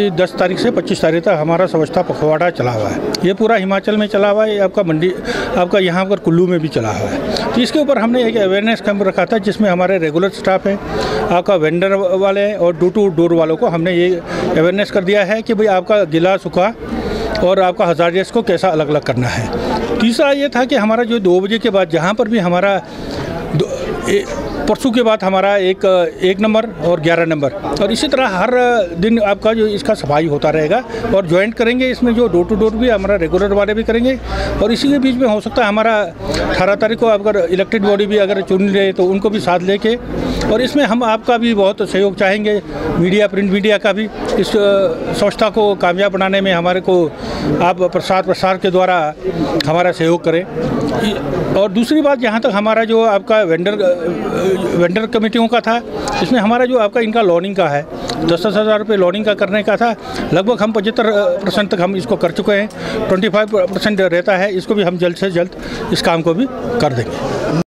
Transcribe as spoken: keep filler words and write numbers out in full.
दस तारीख से पच्चीस तारीख तक हमारा स्वच्छता पखवाड़ा चला हुआ है। ये पूरा हिमाचल में चला हुआ है, आपका मंडी आपका यहाँ पर कुल्लू में भी चला हुआ है। तो इसके ऊपर हमने एक अवेयरनेस कैंप रखा था, जिसमें हमारे रेगुलर स्टाफ है, आपका वेंडर वाले और डोर टू डोर वालों को हमने ये अवेयरनेस कर दिया है कि भाई आपका गिला सूखा और आपका हज़ारियस को कैसा अलग अलग करना है। तीसरा ये था कि हमारा जो दो बजे के बाद जहाँ पर भी हमारा परसों के बाद हमारा एक एक नंबर और ग्यारह नंबर और इसी तरह हर दिन आपका जो इसका सफाई होता रहेगा और ज्वाइंट करेंगे इसमें जो डोर टू डोर भी हमारा रेगुलर वाले भी करेंगे। और इसी के बीच में हो सकता है हमारा अठारह तारीख को अगर इलेक्टेड बॉडी भी अगर चुन ले तो उनको भी साथ लेके, और इसमें हम आपका भी बहुत सहयोग चाहेंगे, मीडिया प्रिंट मीडिया का भी इस स्वच्छता को कामयाब बनाने में हमारे को आप प्रसार प्रसार के द्वारा हमारा सहयोग करें। और दूसरी बात, जहाँ तक हमारा जो आपका वेंडर वेंडर कमेटियों का था, इसमें हमारा जो आपका इनका लोनिंग का है दस दस हज़ार रुपये लोनिंग का करने का था, लगभग हम पचहत्तर परसेंट तक हम इसको कर चुके हैं। पच्चीस परसेंट रहता है, इसको भी हम जल्द से जल्द इस काम को भी कर देंगे।